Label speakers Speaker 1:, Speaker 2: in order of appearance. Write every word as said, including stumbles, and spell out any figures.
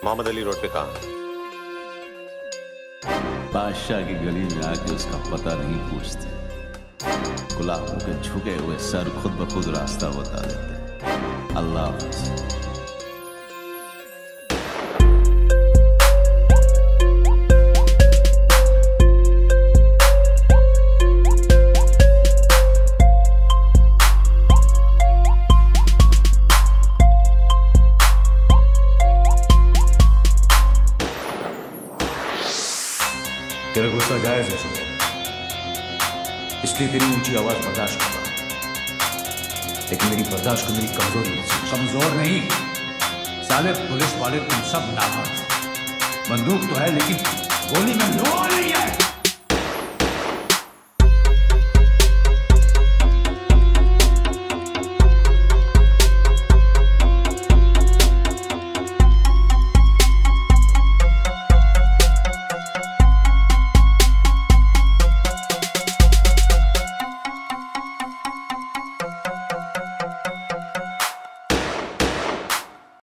Speaker 1: Mohammad Ali road पे कहाँ है?
Speaker 2: बादशाह की गली में आके उसका पता नहीं पूछते, गुलामों के झुके हुए सर खुद ब खुद रास्ता बता देते। अल्लाह हाफ़िज़।
Speaker 3: तेरा गुस्सा जायज है सुबह, इसलिए तेरी ऊंची आवाज बर्दाश्त करता हूं, लेकिन मेरी बर्दाश्त को मेरी कमजोरी है।
Speaker 4: कमजोर नहीं साले, पुलिस वाले तुम सब नामर्द। बंदूक तो है लेकिन गोली में लोहा नहीं है।